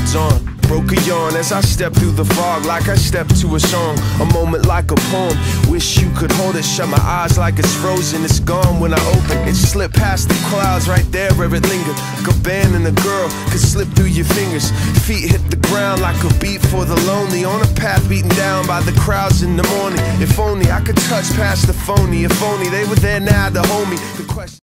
headphones on. Broke a yawn as I step through the fog, like I step to a song. A moment like a poem, wish you could hold it. Shut my eyes like it's frozen, it's gone when I open. It slipped past the clouds right there where it lingered. Like a band and a girl could slip through your fingers. Feet hit the ground like a beat for the lonely. On a path beaten down by the crowds in the morning. If only I could touch past the phony. If only they were there now to hold me. The question